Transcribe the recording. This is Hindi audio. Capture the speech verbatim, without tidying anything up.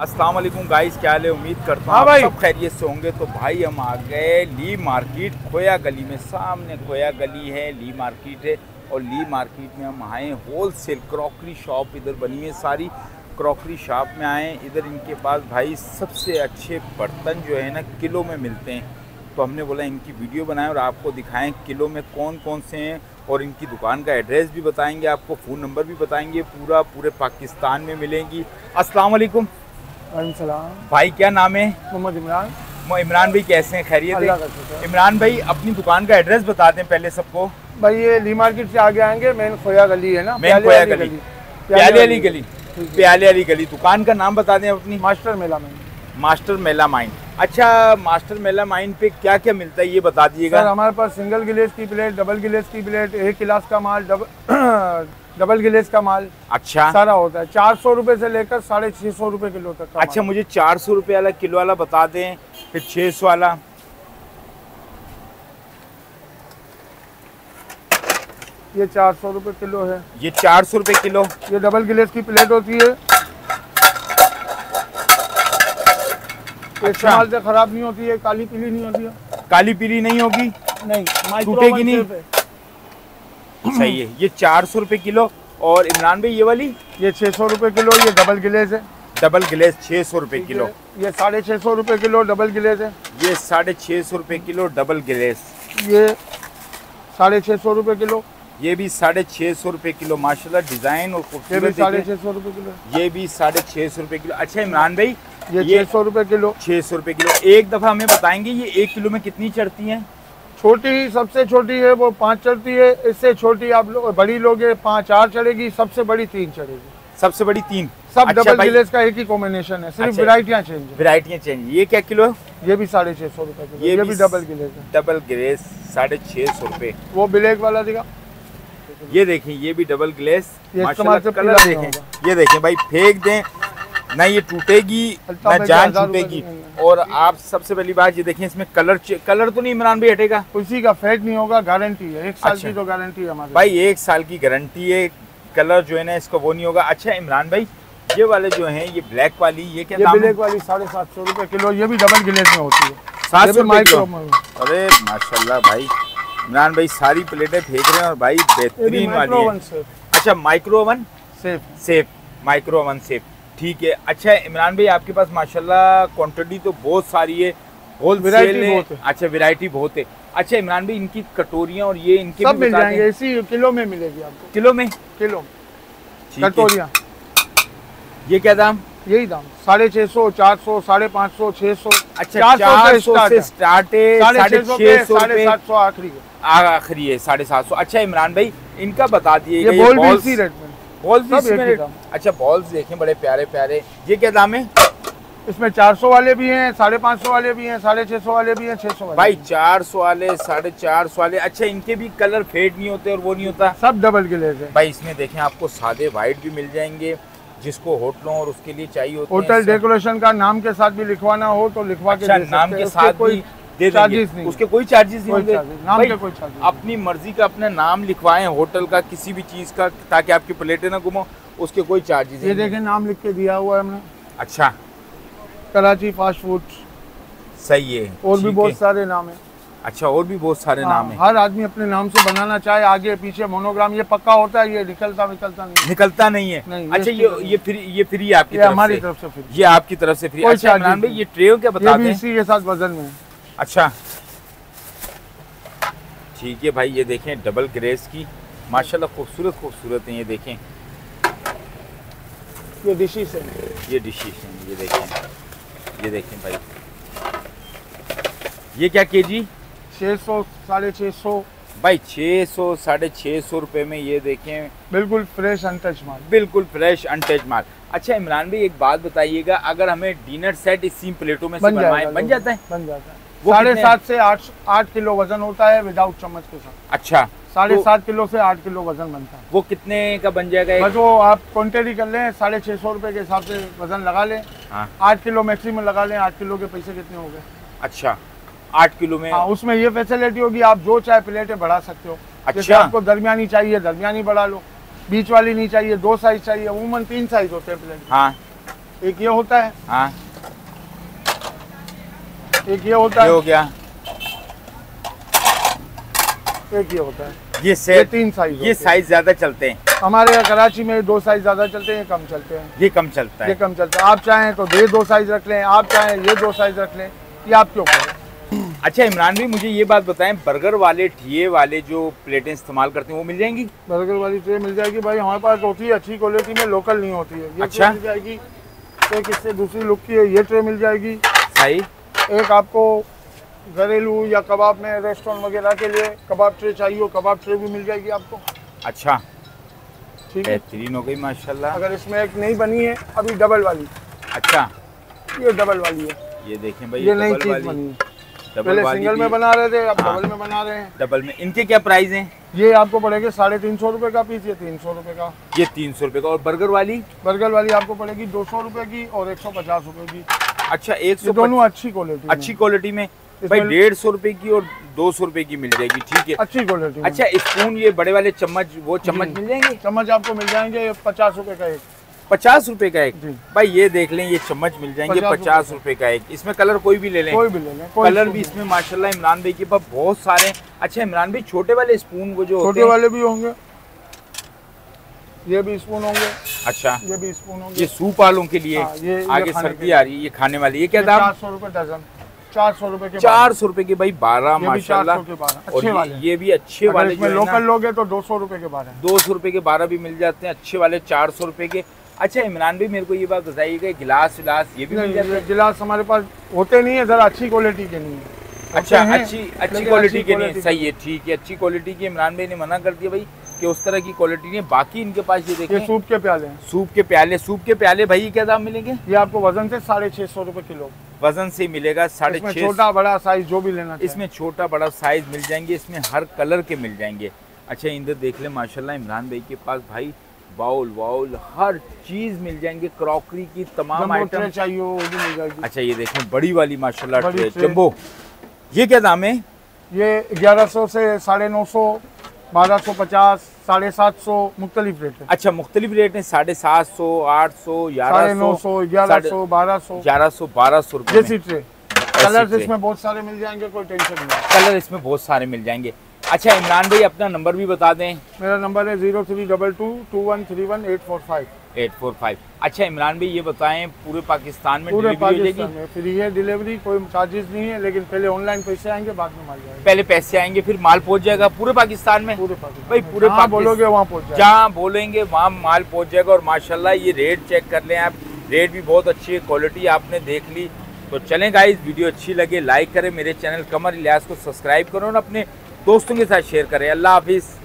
अस्सलाम वालेकुम गाइस, क्या हाल है? उम्मीद करता हूँ हाँ सब खैरियत से होंगे। तो भाई हम आ गए ली मार्केट खोया गली में। सामने खोया गली है, ली मार्केट है और ली मार्केट में हम आए होल सेल क्रॉकरी शॉप इधर बनी है सारी। क्रॉकरी शॉप में आए, इधर इनके पास भाई सबसे अच्छे बर्तन जो है ना किलो में मिलते हैं। तो हमने बोला इनकी वीडियो बनाएं और आपको दिखाएं किलो में कौन कौन से हैं और इनकी दुकान का एड्रेस भी बताएंगे, आपको फ़ोन नंबर भी बताएंगे। पूरा पूरे पाकिस्तान में मिलेंगी। अस्सलाम वालेकुम सलाम। भाई, क्या नाम है? मोहम्मद इमरान। इमरान भाई कैसे हैं? खैरियत है? इमरान भाई अपनी दुकान का एड्रेस बता दें पहले सबको। भाई ये ली मार्केट से आगे आएंगे, मेन खोया गली है ना, मेन खोया गली, प्याले वाली गली, प्याले वाली गली। दुकान का नाम बता दें अपनी। मास्टर मेला माइन। मास्टर मेला माइन। अच्छा, मास्टर मेला माइन पे क्या क्या मिलता है ये बता दीजिएगा। सर हमारे पास सिंगल गिलेस की प्लेट, डबल गिलेस की प्लेट, एक गिलास का माल, डबल डबल गिलेस का माल, अच्छा सारा होता है। चार सौ रुपए से लेकर साढ़े छह सौ रुपए किलो तक का। अच्छा, मुझे चार सौ रुपये वाला किलो वाला बता दें, फिर छः सौ वाला। ये चार सौ रुपए किलो है। ये चार सौ रुपये किलो। ये डबल गिलेस की प्लेट होती है, अच्छा। माल से खराब नहीं होती है, काली पीली नहीं होती है। काली पीली नहीं होगी, नहीं टूटेगी नहीं। सही है। ये चार सौ रुपये किलो। और इमरान भाई ये वाली? ये छः सौ रुपये किलो। ये डबल गिलेस है। डबल गिलेस छः सौ रुपये किलो। ये साढ़े छः सौ रुपये किलो डबल गिलेस है। ये साढ़े छः सौ रुपये किलो डबल गिलेस। ये साढ़े छः सौ रुपये किलो। ये भी साढ़े छः सौ रुपये किलो। माशाल्लाह डिज़ाइन और खूबसूरत। साढ़े छः सौ रुपये किलो। ये भी साढ़े छः सौ रुपये किलो। अच्छा इमरान भाई ये छः सौ रुपये किलो। छः सौ रुपये किलो। एक दफ़ा हमें बताएंगे ये एक किलो में कितनी चढ़ती हैं? छोटी सबसे छोटी है वो पाँच चढ़ती है। इससे छोटी आप लोग बड़ी लोगे पाँच चार चढ़ेगी, सबसे बड़ी तीन चढ़ेगी। सबसे बड़ी तीन। सब अच्छा डबल गिलेस का एक ही कॉम्बिनेशन है, सिर्फ अच्छा, वैरायटियाँ चेंज है। वैरायटियाँ चेंज। ये क्या किलो है? ये भी साढ़े छः सौ रुपये किलो। ये, ये भी डबल गिलेस है। डबल गिलेस साढ़े छः सौ रुपये। वो ब्लैक वाला दिखा। ये देखें, ये भी डबल गिलेस। माशाल्लाह कलर देखें, ये देखें भाई, फेंक दें ना ये टूटेगी ना जान छूटेगी। और आप सबसे पहली बात ये देखें, इसमें कलर कलर तो नहीं इमरान भाई हटेगा? किसी का फेड नहीं होगा, गारंटी है एक साल अच्छा। की तो गारंटी है हमारे भाई, एक साल की गारंटी है। कलर जो है ना इसका वो नहीं होगा। अच्छा इमरान भाई ये वाले जो हैं ये ब्लैक वाली, ये क्या दाम है? ब्लैक वाली साढ़े सात सौ रुपये किलो। ये भी डबल गिलेस में होती है, सात सौ माइक्रो। अरे माशाल्लाह भाई, इमरान भाई सारी प्लेटें फेंक रहे हैं और भाई बेहतरीन वाली है। अच्छा, micro oven safe safe micro oven safe, ठीक है। अच्छा इमरान भाई आपके पास माशाल्लाह क्वांटिटी तो बहुत सारी है, होल सेल है। अच्छा, वैरायटी बहुत है। अच्छा इमरान भाई इनकी कटोरियाँ और ये इनके सब मिल जाएंगे, इसी किलो में मिलेगी आपको। किलो में? किलो कटोरियाँ। ये क्या दाम? यही दाम साढ़े छः सौ, चार सौ, साढ़े पाँच सौ, छः सौ। अच्छा, चार सौ से स्टार्ट है, साढ़े छः सौ, साढ़े सात सौ आखिरी है। आखिरी है साढ़े सात सौ। अच्छा इमरान भाई इनका बता दिए, ये बॉल भी इसी रेट में। बॉल भी इसी रेट। अच्छा, बॉल्स देखें बड़े प्यारे प्यारे। ये क्या दाम है? इसमें चार सौ वाले भी हैं, साढ़े पाँच सौ वाले भी हैं, साढ़े छः सौ वाले भी हैं, छः सौ वाले। भाई चार सौ वाले, साढ़े चार सौ वाले। अच्छा इनके भी कलर फेड नहीं होते और वो नहीं होता? सब डबल गिलेस है भाई। इसमें देखें आपको सादे वाइट भी मिल जाएंगे, जिसको होटलों और उसके लिए चाहिए होते हैं। होटल डेकोरेशन का नाम के साथ भी लिखवाना हो तो लिखवा के। अच्छा, नाम के साथ भी दे देंगे, उसके कोई चार्जेस नहीं होंगे? नाम के कोई चार्जेस। अपनी मर्जी का अपना नाम लिखवाएं होटल का, किसी भी चीज का, ताकि आपकी प्लेटें ना गुमो, उसके कोई चार्जेस। ये देखें नाम लिख के दिया हुआ है हमने। अच्छा, कराची फास्ट फूड। सही है। और भी बहुत सारे नाम है। अच्छा, और भी बहुत सारे नाम है। हर आदमी अपने नाम से बनाना चाहे, आगे पीछे मोनोग्राम ये पक्का होता है, ये निकलता निकलता नहीं निकलता नहीं है। नहीं, अच्छा, ये ये फ्री, ये फ्री आपकी तरफ हमारी से? तरफ से फ्री। ये आपकी तरफ से फ्री। अच्छा इमरान भाई ये ट्रे क्या बता दें? इसी के साथ वजन में। अच्छा ठीक है भाई, ये देखें डबल ग्रेस की माशाल्लाह खूबसूरत खूबसूरत हैं। ये देखें, ये डिशेस है, ये डिशेस हैं। ये देखें, ये देखें भाई, ये क्या केजी? छः सौ, साढ़े छः सौ। भाई छः सौ साढ़े छः सौ रुपये में ये देखें, बिल्कुल फ्रेश अनटच माल, बिल्कुल फ्रेश अनटच माल। अच्छा इमरान भाई एक बात बताइएगा, अगर हमें डिनर सेट इस सीम प्लेटों में से बनवाएं, बन जाता है? बन जाता है। साढ़े सात से आठ आठ किलो वजन होता है विदाउट चम्मच के साथ। अच्छा, साढ़े सात किलो से आठ किलो वजन बनता है। वो कितने का बन जाएगा? बस वो आप क्वांटिटी कर लें, साढ़े छः सौ रुपये के हिसाब से वजन लगा लें। हाँ। आठ किलो मैक्सिमम लगा लें। आठ किलो के पैसे कितने हो गए? अच्छा, आठ किलो में। हाँ, उसमें ये फैसिलिटी होगी, आप जो चाहे प्लेटें बढ़ा सकते हो। अच्छा, आपको दरमियानी चाहिए दरमियानी बढ़ा लो, बीच वाली नहीं चाहिए, दो साइज चाहिए, उमूमन तीन साइज होते हैं प्लेट। हाँ, एक ये होता है, हाँ एक ये होता ये है, हो गया, एक ये होता है। ये ये सेट तीन साइज ये साइज ज्यादा चलते हैं हमारे यहाँ कराची में। दो साइज ज्यादा चलते हैं, ये कम चलते हैं। ये कम चलता ये है। कम चलता है। आप चाहें तो ये दो साइज रख लें, आप चाहें ये दो साइज रख लें, ये आपके ऊपर है। अच्छा इमरान भाई मुझे ये बात बताएं, बर्गर वाले ठिये वाले जो प्लेटें इस्तेमाल करते हैं वो मिल जाएंगी? बर्गर वाली ट्रे मिल जाएगी भाई, हमारे पास होती है अच्छी क्वालिटी में, लोकल नहीं होती है। ये अच्छा। ट्रे मिल जाएगी। एक इससे दूसरी लुक की है, ये ट्रे मिल जाएगी। सही। एक आपको घरेलू या कबाब में रेस्टोरेंट वगैरह के लिए कबाब ट्रे चाहिए हो, कबाब ट्रे भी मिल जाएगी आपको। अच्छा ठीक है, बेहतरीन हो गई माशाल्लाह। अगर इसमें एक नई बनी है अभी डबल वाली, अच्छा ये डबल वाली है, ये देखें भाई, ये नई डबल चीज वाली, बनी है। डबल पहले वाली सिंगल भी- में बना रहे थे, अब हाँ। डबल में बना रहे हैं। डबल में इनके क्या प्राइस हैं? ये आपको पड़ेगा साढ़े तीन सौ रुपये का पीस, ये तीन सौ रुपये का। ये तीन सौ रुपये का। और बर्गर वाली? बर्गर वाली आपको पड़ेगी दो सौ रुपये की और एक सौ पचास रुपये की। अच्छा एक ये सौ दोनों अच्छी क्वालिटी अच्छी क्वालिटी में भाई इसमें- डेढ़ सौ रुपए की और दो सौ रुपए की मिल जाएगी। ठीक है। अच्छी क्वालिटी। अच्छा स्पून, ये बड़े वाले चम्मच, वो चम्मच जी। मिल जाएंगे? चम्मच आपको मिल जाएंगे पचास रुपए का एक। पचास रुपए का एक? जी। भाई ये देख लें, ये चम्मच मिल जाएंगे पचास पचास रुपए का एक। इसमें कलर कोई भी ले लें, कोई भी ले लें, कोई कलर स्पून भी नहीं। इसमें माशाल्लाह इमरान भाई के पास बहुत सारे हैं। अच्छा इमरान भाई छोटे वाले स्पून वो जो होते छोटे हैं, वाले भी होंगे, ये भी स्पून होंगे, अच्छा ये भी स्पून होंगे। ये सूप वालों के लिए, हाँ, ये- ये आगे खाने सर्दी के आ रही है, ये खाने वाली, ये क्या दाम? चार सौ रुपए डजन, चार सौ रुपए के चार सौ रुपए के भाई बारह ये भी माशाल्लाह। चार सौ के बारह, और अच्छे ये, वाले। ये भी अच्छे अगर वाले इसमें जो है ना, लोकल लोगे तो दो सौ रुपए के बारह। दो सौ रुपए के बारह भी मिल जाते हैं, अच्छे वाले चार सौ रुपए के। अच्छा इमरान भाई मेरे को ये बात बताइएगा, गिलास विलास ये भी मिल जाते नहीं, हैं? गिलास हमारे पास होते नहीं है, जरा अच्छी क्वालिटी के नहीं है। अच्छा होते हैं, अच्छी अच्छी लेकिन क्वालिटी अच्छी के नहीं, quality सही है, ठीक है। अच्छी क्वालिटी की इमरान भाई ने मना कर दिया भाई कि उस तरह की क्वालिटी नहीं है। बाकी इनके पास ये ये देखें, सूप के प्याले हैं, सूप के प्याले, सूप के प्याले भाई क्या दाम मिलेंगे? ये आपको वजन से साढ़े छः सौ रुपये किलो। वजन से मिलेगा साढ़े इसमें छः। छोटा बड़ा साइज जो भी लेना चाहिए। इसमें छोटा बड़ा साइज मिल जाएंगे, इसमें हर कलर के मिल जाएंगे। अच्छा इधर देख ले माशाल्लाह इमरान भाई के पास भाई बाउल वाउल हर चीज मिल जाएंगे, क्रॉकरी की तमाम जंबो आइटम। ट्रे चाहिए वो भी मिल जाएगी। अच्छा ये देखें बड़ी वाली माशाल्लाह बड़ी ट्रे, ट्रे। जंबो, ये क्या दाम है? ये ग्यारह सौ से साढ़े नौ सौ, बारह सौ पचास, साढ़े सात सौ, मुख्तलिफ रेट है। अच्छा मुख्तलिफ रेट है, साढ़े सात सौ, आठ सौ, साढ़े ग्यारह नौ सौ, सौ, ग्यारह सौ, बारह सौ, ग्यारह सौ, बारह सौ रुपये जैसी में। ट्रे। Colour tray. इसमें बहुत सारे मिल जाएंगे, कोई टेंशन नहीं है। कलर इसमें बहुत सारे मिल जाएंगे। अच्छा इमरान भाई अपना नंबर भी बता दें। मेरा नंबर है zero three double two two one three one eight four five. Eight four five. अच्छा इमरान भाई ये बताएं पूरे पाकिस्तान में पूरे डिलीवरी हो पाकिस्तान जाएगी? में फ्री है डिलीवरी, कोई चार्जेस नहीं है, लेकिन पहले ऑनलाइन पैसे आएंगे, बाद में माल जाएगा। पहले पैसे आएंगे फिर माल पहुंच जाएगा पूरे पाकिस्तान में? पूरे पाकिस्तान भाई में। पूरे जहाँ पाकिस्तान बोलोगे वहाँ पहुँच जाएगा। जहाँ बोलेंगे वहाँ माल पहुंच जाएगा। और माशाल्लाह ये रेट चेक कर लें आप, रेट भी बहुत अच्छी है, क्वालिटी आपने देख ली। तो चलें गाइस, वीडियो अच्छी लगे लाइक करें, मेरे चैनल कमर इलियास को सब्सक्राइब करो और अपने दोस्तों के साथ शेयर करें। अल्लाह हाफिज़।